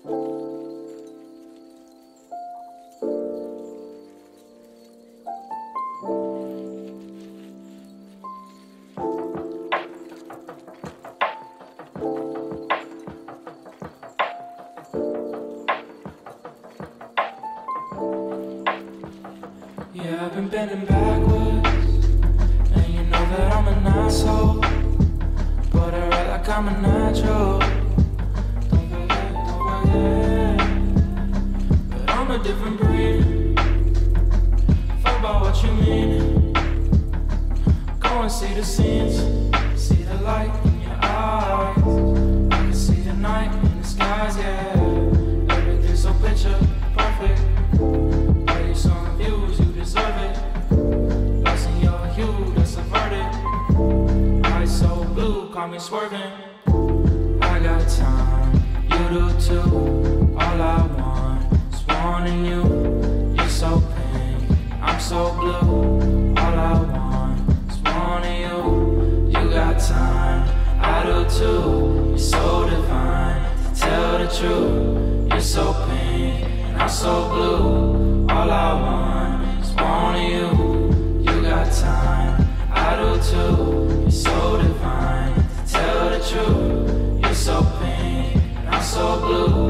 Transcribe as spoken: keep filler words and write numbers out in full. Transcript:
Yeah, I've been bending backwards, and you know that I'm an asshole, but I ride like I'm a natural. Don't forget, don't forget, but I'm a different breed. Fuck about what you mean. Go and see the scenes, see the light in your eyes. I can see the night in the skies, yeah. Everything's so picture perfect. Some views, you deserve it. Lost in your hue, that's a verdict. Eyes so blue, call me swerving. I got time, you do too. All I want is wanting you. You're so pink, I'm so blue. All I want is wanting you. You got time, I do too. You're so divine, to tell the truth. You're so pink, and I'm so blue. All I want is wanting you. You got time, I do too. You're so divine, to tell the truth. You're so pink, and I'm so blue.